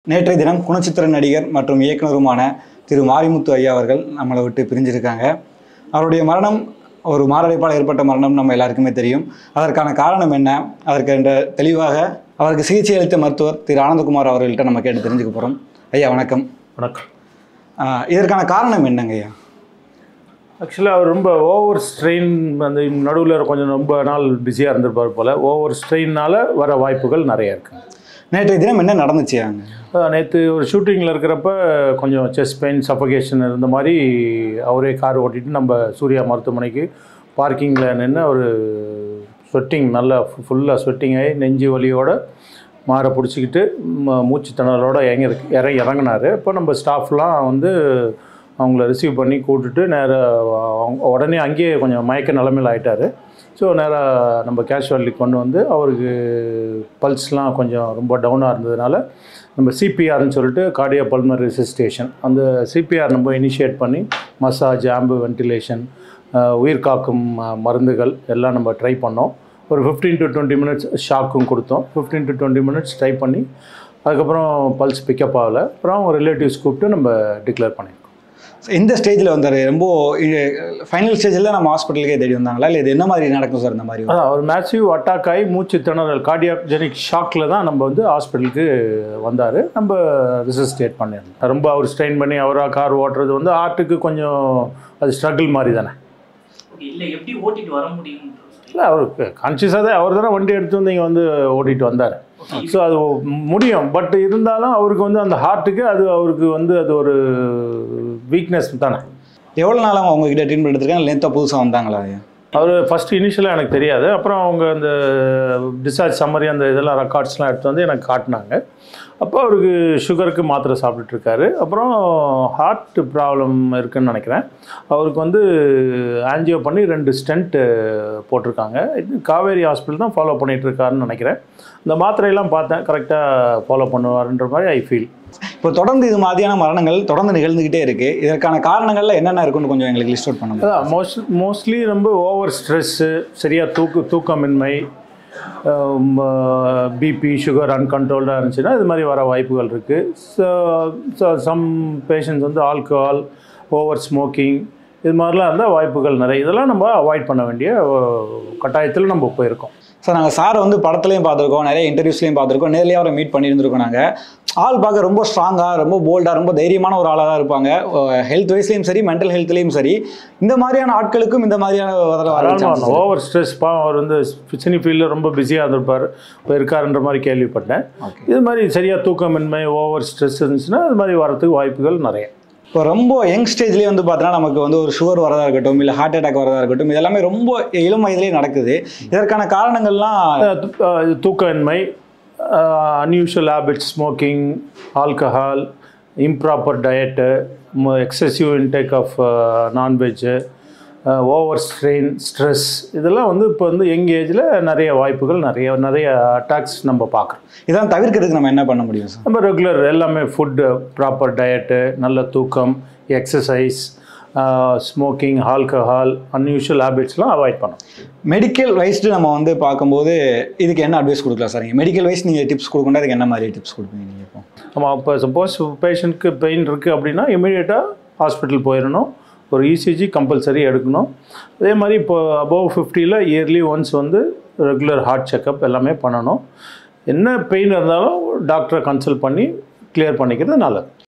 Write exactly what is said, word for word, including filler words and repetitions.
நேற்றைய தினம் குணச்சித்திர நடிகர் மற்றும் இயக்குனருமான திரு மாரிமுத்து ஐயா அவர்கள் நம்மளை விட்டு பிரிஞ்சிருக்காங்க. அவருடைய மரணம் ஒரு மாரடைப்பால் ஏற்பட்ட மரணம் நம்ம எல்லாருக்குமே தெரியும். அதற்கான காரணம் என்ன, அதற்கு என்ற தெளிவாக அவருக்கு சிகிச்சை அளித்த மருத்துவர் திரு ஆனந்தகுமார் அவர்கள்ட்ட நம்ம கேட்டு தெரிஞ்சுக்க போகிறோம். ஐயா வணக்கம். வணக்கம். இதற்கான காரணம் என்னங்க ஐயா? ஆக்சுவலாக அவர் ரொம்ப ஓவர் ஸ்ட்ரெயின், அந்த நடுவில் கொஞ்சம் ரொம்ப நாள் பிஸியாக இருந்திருப்பார் போல். ஓவர் ஸ்ட்ரெயினால் வர வாய்ப்புகள் நிறைய இருக்குது. நேற்றைய தினம் என்ன நடந்துச்சு அங்கே? நேற்று ஒரு ஷூட்டிங்கில் இருக்கிறப்ப கொஞ்சம் செஸ்ட் பெயின், சஃபகேஷன் இருந்த மாதிரி அவரே கார் ஓட்டிட்டு நம்ம சூர்யா மருத்துவமனைக்கு பார்க்கிங்கில் நின்று ஒரு ஸ்வெட்டிங், நல்லா ஃபுல்லாக ஸ்வெட்டிங் ஆகி நெஞ்சு வலியோடு மாற பிடிச்சிக்கிட்டு மூச்சு திணறலோடு இறங்கி இற இறங்கினார். இப்போ நம்ம ஸ்டாஃப்லாம் வந்து அவங்கள ரிசீவ் பண்ணி கூட்டுட்டு நேராக உடனே அங்கேயே கொஞ்சம் மயக்க நிலைமையில் ஆகிட்டார். ஸோ நேராக நம்ம கேஷுவாலிட்டி கொண்டு வந்து அவருக்கு பல்ஸ்லாம் கொஞ்சம் ரொம்ப டவுனாக இருந்ததுனால நம்ம சிபிஆர்னு சொல்லிட்டு கார்டியோ பல்மனரி ரெசிஸ்டேஷன், அந்த சிபிஆர் நம்ம இனிஷியேட் பண்ணி மசாஜ், ஆம்பு வென்டிலேஷன், உயிர் காக்கும் மருந்துகள் எல்லாம் நம்ம ட்ரை பண்ணோம். ஒரு ஃபிஃப்டீன் டு டுவெண்ட்டி மினிட்ஸ் ஷாக்கும் கொடுத்தோம். Fifteen to twenty minutes try பண்ணி அதுக்கப்புறம் பல்ஸ் பிக்கப் ஆகலை. அப்புறம் ரிலேட்டிவ்ஸ் கூப்பிட்டு நம்ம டிக்ளேர் பண்ணியிருக்கோம். இந்த ஸ்டேஜில் வந்தார், ரொம்ப ஃபைனல் ஸ்டேஜில் நம்ம ஹாஸ்பிட்டலுக்கே தேடி வந்தாங்களா, இல்லை இது என்ன மாதிரி நடக்கும் சார்? இந்த மாதிரி ஒரு மேசிவ் அட்டாக் ஆகி மூச்சு திணறல், கார்டியாக்ஜெனிக் ஷாக்கில் தான் நம்ம வந்து ஹாஸ்பிட்டலுக்கு வந்தார். நம்ம ரிசஸ்டேட் பண்ணியிருந்தோம். ரொம்ப அவர் ஸ்ட்ரெயின் பண்ணி அவராக கார் ஓட்டுறது வந்து ஹார்ட்டுக்கு கொஞ்சம் அது ஸ்ட்ரகிள் மாதிரி தானே. இல்லை எப்படி ஓட்டிட்டு வர முடியும்? இல்லை, அவருக்கு கான்ஷியஸாக தான் அவர் தானே வண்டி எடுத்து வந்து இங்கே வந்து ஓட்டிகிட்டு வந்தார். ஸோ அது முடியும். பட் இருந்தாலும் அவருக்கு வந்து அந்த ஹார்ட்டுக்கு அது அவருக்கு வந்து அது ஒரு வீக்னஸ் தானே. எவ்வளோ நாளாக அவங்ககிட்ட ட்ரீட்மெண்ட் எடுத்துருக்காங்க, இல்லை நேற்று புதுசாக வந்தாங்களா? அவர் ஃபஸ்ட்டு இனிஷியலாக எனக்கு தெரியாது. அப்புறம் அவங்க அந்த டிஸ்சார்ஜ் சம்மரி அந்த இதெல்லாம் ரெக்கார்ட்ஸ்லாம் எடுத்து வந்து எனக்கு காட்டினாங்க. அப்போ அவருக்கு சுகருக்கு மாத்திரை சாப்பிட்டுட்ருக்காரு. அப்புறம் ஹார்ட் ப்ராப்ளம் இருக்குதுன்னு நினைக்கிறேன். அவருக்கு வந்து ஆன்ஜியோ பண்ணி ரெண்டு ஸ்டென்ட்டு போட்டிருக்காங்க. இது காவேரி ஹாஸ்பிட்டல் தான் ஃபாலோ பண்ணிகிட்ருக்காருன்னு நினைக்கிறேன். இந்த மாத்திரையெல்லாம் பார்த்தேன், கரெக்டாக ஃபாலோ பண்ணுவாருன்ற மாதிரி ஐ ஃபீல். இப்போ தொடர்ந்து இது மாதிரியான மரணங்கள் தொடர்ந்து நிகழ்ந்துக்கிட்டே இருக்குது. இதற்கான காரணங்கள்ல என்னென்ன இருக்குன்னு கொஞ்சம் எங்களுக்கு லிஸ்ட் அவுட் பண்ணுங்க. அதான் மோஸ்ட் மோஸ்ட்லி ரொம்ப ஓவர் ஸ்ட்ரெஸ்ஸு, சரியாக தூக்கு தூக்கமின்மை, பிபி, சுகர் அன்கண்ட்ரோல்டாக இருந்துச்சுன்னா இது மாதிரி வர வாய்ப்புகள் இருக்குது. ஸோ சம் பேஷண்ட்ஸ் வந்து ஆல்கஹால், ஓவர் ஸ்மோக்கிங், இது மாதிரிலாம் இருந்தால் வாய்ப்புகள் நிறைய. இதெல்லாம் நம்ம அவாய்ட் பண்ண வேண்டிய கட்டாயத்தில் நம்ம போயிருக்கோம். சார், நாங்கள் சாரை வந்து படத்துலையும் பார்த்துருக்கோம், நிறைய இன்டர்வியூஸ்லையும் பார்த்துருக்கோம், நேர்லேயே அவரை மீட் பண்ணியிருந்துருக்கோம். நாங்கள் ஆள் பார்க்க ரொம்ப ஸ்ட்ராங்காக, ரொம்ப போல்டாக, ரொம்ப தைரியமான ஒரு ஆளாக தான் இருப்பாங்க. ஹெல்த் வைஸ்லேயும் சரி, மென்டல் ஹெல்த்லேயும் சரி. இந்த மாதிரியான ஆட்களுக்கும் இந்த மாதிரியான ஓவர் ஸ்ட்ரெஸ் பா அவர் வந்து சினி ஃபீல்டில் ரொம்ப பிஸியாக இருந்திருப்பார், இப்போ இருக்காருன்ற மாதிரி கேள்விப்பட்டேன். இது மாதிரி சரியாக தூக்கமின்மை, ஓவர் ஸ்ட்ரெஸ் இருந்துச்சுன்னா இது மாதிரி வரதுக்கு வாய்ப்புகள் நிறைய. இப்போ ரொம்ப யங் ஸ்டேஜ்லேயே வந்து பார்த்தீங்கன்னா நமக்கு வந்து ஒரு சுகர் வரதா இருக்கட்டும், இல்லை ஹார்ட் அட்டாக் வரதா இருக்கட்டும், இதெல்லாமே ரொம்ப இளம் வயதிலே நடக்குது. இதற்கான காரணங்கள்லாம் தூக்கமின்மை, unusual habits, smoking, alcohol, improper diet, excessive intake of nonveg, over strain, stress, இதெல்லாம் வந்து இப்போ வந்து யங் ஏஜில் நிறைய வாய்ப்புகள், நிறைய நிறைய அட்டாக்ஸ் நம்ம பார்க்குறோம். இதெல்லாம் தவிர்க்கிறதுக்கு நம்ம என்ன பண்ண முடியும் சார்? நம்ம ரெகுலர் எல்லாமே ஃபுட்டு, ப்ராப்பர் டயட்டு, நல்ல தூக்கம், எக்ஸசைஸ், ஸ்மோக்கிங், ஆல்கஹால், அன்யூஷுவல் ஹேபிட்ஸ்லாம் அவாய்ட் பண்ணணும். மெடிக்கல் வைஸ்டு நம்ம வந்து பார்க்கும்போது இதுக்கு என்ன அட்வைஸ் கொடுக்கலாம் சார்? நீங்கள் மெடிக்கல் வைஸ் நீங்கள் டிப்ஸ் கொடுக்கணும், அதுக்கு என்ன மாதிரி டிப்ஸ் கொடுப்பீங்க நீங்கள்? இப்போ ஆமாம், இப்போ சப்போஸ் பேஷண்ட்க்கு பெயின் இருக்குது அப்படின்னா இமீடியட்டாக ஹாஸ்பிட்டல் போயிடணும். ஒரு இசிஜி கம்பல்சரி எடுக்கணும். அதே மாதிரி இப்போ அபவ் ஃபிஃப்டியில் இயர்லி ஒன்ஸ் வந்து ரெகுலர் ஹார்ட் செக்கப் எல்லாமே பண்ணணும். என்ன பெயின் இருந்தாலும் டாக்டரை கன்சல்ட் பண்ணி கிளியர் பண்ணிக்கிறது நல்லது.